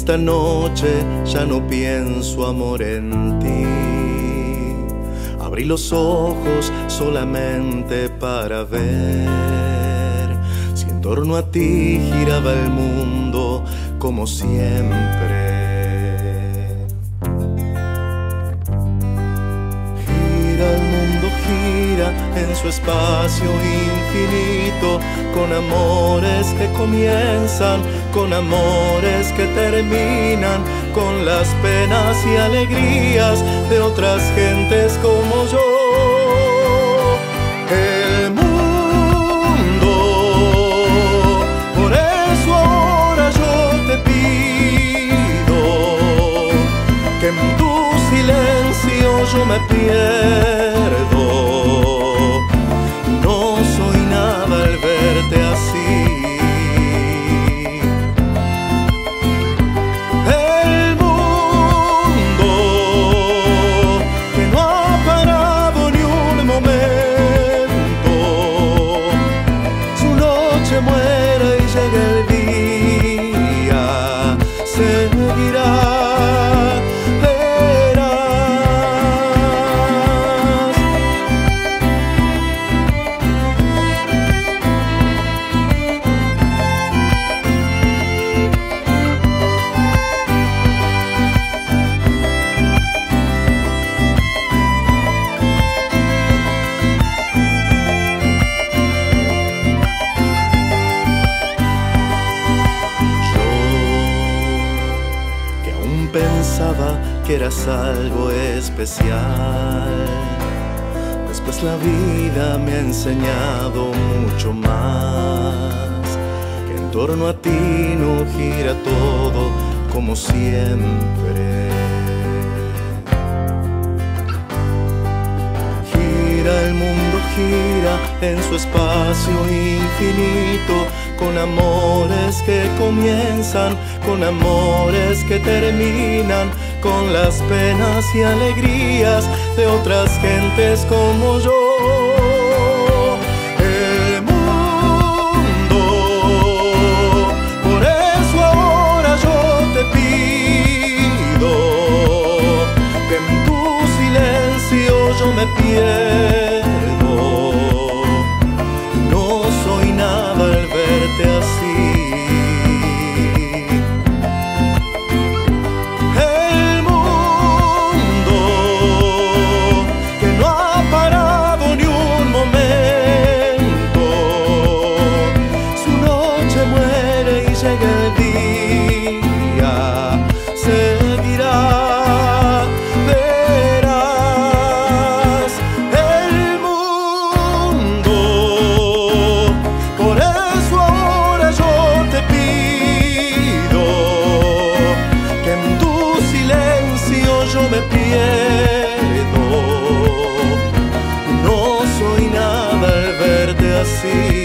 esta noche ya no pienso, amor, en ti. Abrí los ojos solamente para ver si en torno a ti giraba el mundo como siempre. Gira el mundo, gira en su espacio infinito, con amores que comienzan, con amores que terminan, con las penas y alegrías de otras gentes como yo. El mundo, por eso ahora yo te pido que en tu silencio yo me pierdo. No soy nada al verte así. Muere y llegue el día, seguirá, verás. Pensaba que eras algo especial. Después la vida me ha enseñado mucho más, que en torno a ti no gira todo como siempre. Gira el mundo, gira en su espacio infinito, con amores que comienzan, con amores que terminan, con las penas y alegrías de otras gentes como yo. El mundo, por eso ahora yo te pido que en tu silencio yo me pierdo. No soy nada al verte así. El mundo que no ha parado ni un momento, su noche muere y llega el día, seguirá. Yo me pierdo, no soy nada al verte así.